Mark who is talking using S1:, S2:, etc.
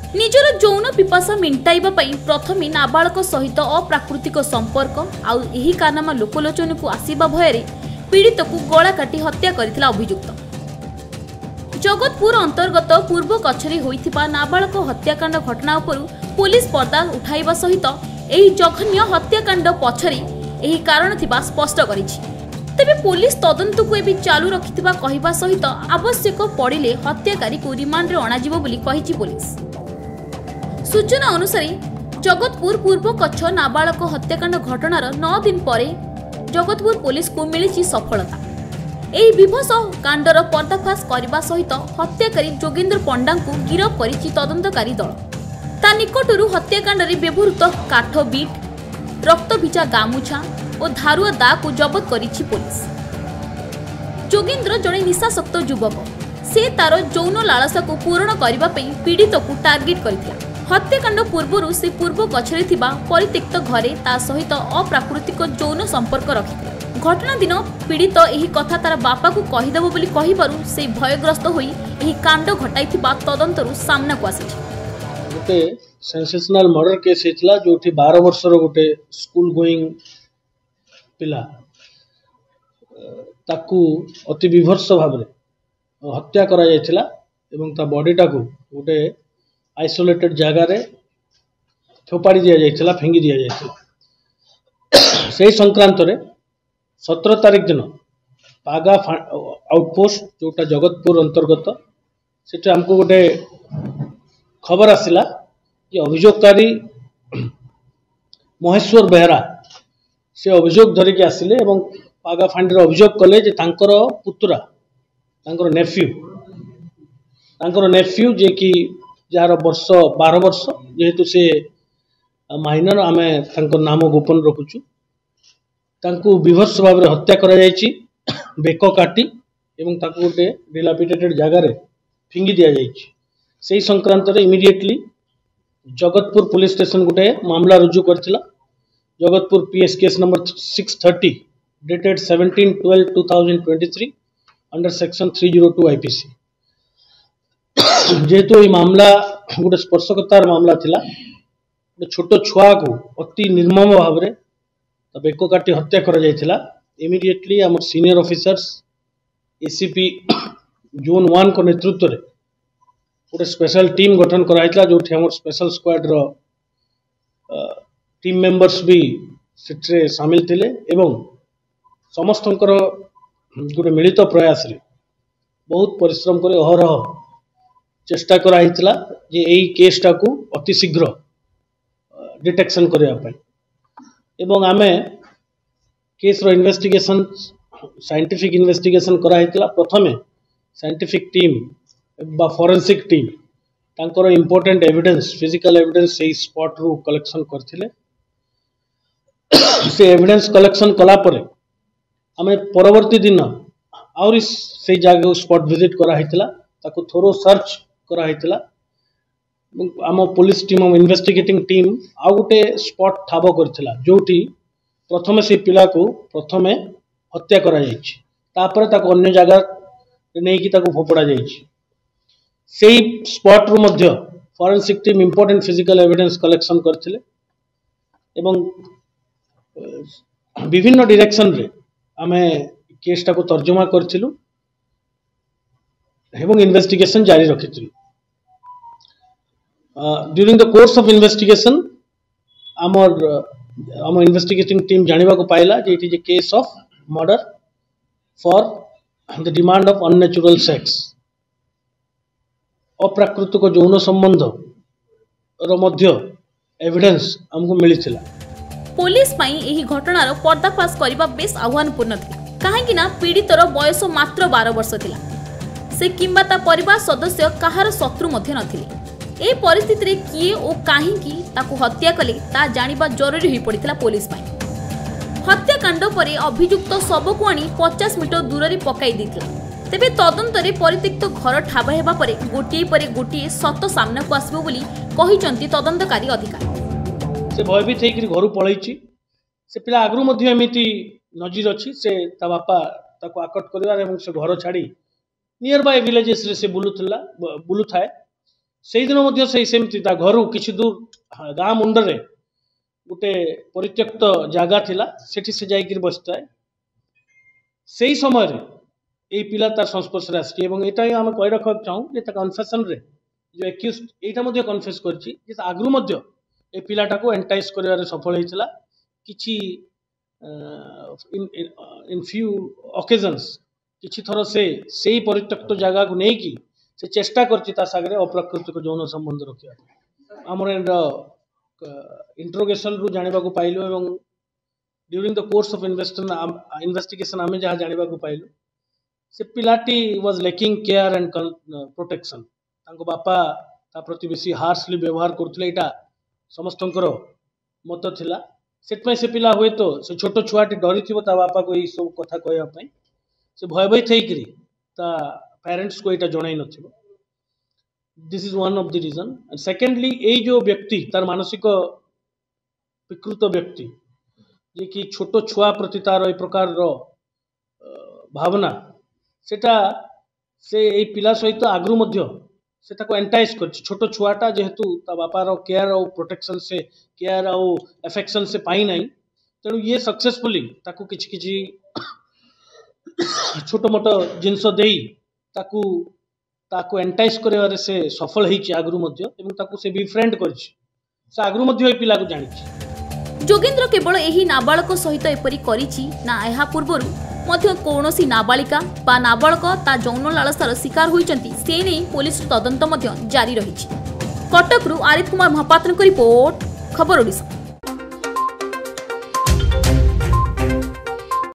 S1: निजर यौन पिपासा मेंटाइबा पई प्रथमे नाबालक सहित अप्राकृतिक संपर्क आउ एही कारनामा लोकलोचन को आसीबा भୟରେ पीड़ित को गला काटी हत्या करथिला अभियुक्त। जगतपुर अंतर्गत पूर्व कछरी होइथिबा नाबालक हत्याकांड घटना उपरु पुलिस पर्दा उठाइबा सहित एही जघन्य हत्याकांड पछरे एही कारण थिबा स्पष्ट करिछि। तेबे पुलिस तदंत को एबी चालू रखिथिबा कहिबा सहित आवश्यक पड़िले हत्याकारी को रिमांड रे अणाजिबो बोली कहिछि पुलिस। सूचना अनुसार जगतपुर पूर्व कच्छ नाबालक हत्याकांड घटनार 9 दिन पर जगतपुर पुलिस को मिली सफलता। एही विभत्स कांडर पर्दाफाश करने सहित हत्याकारी जोगेंद्र पंडा को गिरफ्त करिछि तदंतकारी दल। ता निकटरू हत्याकांड रे व्यवहृत काठ बीट रक्तभिजा गामुछा और धारुआ दा को जबत करिछि पुलिस। जोगेंद्र जड़े निशाशक्त युवक से तार यौन लालसा को पूरण करने पीड़ित को टार्गेट करथिला। हत्याकांड पूर्व से पूर्व कछरे थिबा परित्यक्त घरे ता सहित अप्राकृतिक यौन संपर्क रखिथिला। घटना दिन पीड़ित एही कथा तार बापा को कहिदेबो बोली कहिबारु से भयग्रस्त होई एही कांड घटाइथिबा तदंतरु सामना को आसी।
S2: गोटे सेंसेशनल मर्डर केस हेतला जोठी 12 वर्षर गोटे स्कूल गोइंग पिला ताकू अति विभत्स भाबरे हत्या करा जायथिला एवं ता बॉडीटा को गोटे आइसोलेटेड जगह रे थोपाड़ी दिया जायथिला फेंगी दिया जायथिला। सेही संक्रांत रे 17 तारिख दिन पागा आउटपोस्ट जोटा जगतपुर अंतर्गत से हमको गोटे खबर आसिला कि अभियोगकारी महेश्वर बेहरा से अभियोग धरिकी आसिले एवं पागा फांडी अभियोग कले जे तांकर पुत्रा तांकर नेफ्यू जे कि जार वर्ष 12 वर्ष जेहेतु से माइनर आमे तांकर नाम गोपन रखुचु तांको विभत्स भाव में हत्या करा जायछि बेक काटी एवं ताको गोटे डिलापिडेटेड जगह रे फिंगी दिया जायछि। सेही संक्रांत रे इमिडिएटली जगतपुर पुलिस स्टेशन गोटे मामला रुजु करथिला। Jagatpur PS case number 630 dated 17/12/2023 under section 302 IPC. जेहेतु ये मामला गोटे स्पर्शकतार मामला थिला गोटे छोट छुआ को अति निर्मम भाव में बेक काटी हत्या करा जायथिला। इमिडिएटली आम सीनियर ऑफिसर्स एसीपी जोन 1 को नेतृत्व रे गोटे स्पेशल टीम गठन कराइतला जोठी हमर स्पेशल स्क्वाड रो टीम मेंबर्स भी सिट्रे शामिल थिले एवं समस्तंकर गोटे मिलित प्रयास रे बहुत परिश्रम करे अहरह चेष्टा कराइतला जे एई केसटा को अति शीघ्र डिटेक्शन करया पय एवं आमे केस रो इन्वेस्टिगेशन साइंटिफिक इन्वेस्टिगेशन कराइतला। प्रथमे साइंटिफिक टीम बा फॉरेंसिक टीम तांकर इंपोर्टेंट एविडेंस फिजिकल एविडेंस से स्पॉट रू कलेक्शन करथिले। से एविडेंस कलेक्शन कला परे आमे परवर्ती दिन और से जगह स्पॉट विजिट करा हितला ताको थोरो सर्च करा हितला। आम पुलिस टीम इन्वेस्टिगेटिंग टीम आ गोटे स्पॉट ठाब करथिला जोठी प्रथमे से पिला को प्रथमे हत्या करा जायछि तापर ताको अन्य जगह नै कि ताको फोपड़ा जायछि। सेही स्पॉट रू मध्य forensic team important physical evidence collection करथिले एवं विभिन्न डायरेक्शन रे आमे केसटा को तर्जुमा करथिलु एवं इन्वेस्टिगेशन जारी रखिथिलु। During the course of investigation आम इन्वेस्टिगेटिंग टीम जानिबा को पाइला जे it is a case of murder for the demand of unnatural sex. अप्राकृतिक यौन संबंध रो मध्य एविडेंस हमको मिलिथिला।
S1: पुलिस पई एही घटनार पर्दाफाश करबा बेस आह्वानपूर्ण थिला काहेकि ना पीड़ितर बयस मात्र 12 वर्ष थिला। से किंबा ता परिवार सदस्य कहार शत्रु मध्य नथिले। ए परिस्थिति रे किए ओ काहेकि ताको हत्या कले ता जानिबा जरूरी होई पड़िथिला पुलिस पई। हत्याकांड परे अभियुक्त शव को आनी 50 मीटर दूर रे पकाई दिथिला। तेबे तदंत रे परित्यक्त घर ठाब हेबा परे गोटिए सत सामना को आसीबो बोली कहिचंती तदंतकारी अधिकारी।
S2: से भयभीत होकर घर पलैछि से पिला आगु मध्य एमती नजीर अच्छी से ता बापा ताको आकट कर से घर छाड़ी नियर बाय विलेजेस रे से बुलू थाए से दिन सेमती घर किसी दूर गाँ मुंडरे गोटे परित्यक्त जगह थिला सेठी से जाइकिर बसताए से समय ये पिला तार संस्पर्श आसी आम कही रखा चाहूँ जे कन्फेसन रे जो एक्यूज यहाँ कन्फेस कर आगु ए पिलाटा को एंटाइज कर सफल होता किछि इन फ्यू ओकेजन्स किछि थर से परित्यक्त जगह को लेकिन से चेष्टा कर अप्राकृतिक यौन संबंध रखा आमर इंट्रोगेशन रु जाना पाइलु एवं during the course of investigation आम जहाँ जाना पाइलु से पिलाटी was lacking care and protection बापा ता प्रति बेसी हार्शली व्यवहार करते यहाँ समस्तंकर मत थिला से पिला हुए तो से छोट छुआटी डरी थी बापा को यही सब कथा कहवाई से भयभीत होता पेरेंट्स को यहाँ जन न this is one of the reason and secondly यही जो व्यक्ति तार मानसिक विकृत व्यक्ति जे कि छोट छुआ प्रति तार ए प्रकार भावना सेटा से यही पिला सहित आगु से एंटाइज कर छोट छुआटा जेहेतु ता बापार केयर और प्रोटेक्शन से केयर और एफेक्शन से पाई ना तेणु ये सक्सेसफुली ताकू किछि किछि छोट मोट जिनस देई ताकू एंटाइज कर से सफल होइछि आगु से बिफ्रेंड कर आगु पिला को जानी
S1: जोगेंद्र केवल यही नाबालक सहित एपरी करिछि ना एहा पूर्वरु मध्य कौनसी नाबालिका बा नाबालक ता यौन लालसार शिकार होइचंती से नै पुलिस तदंत मध्य जारी रहिछि। कटकरू आरिफ कुमार महापात्रक रिपोर्ट खबर ओडिशा।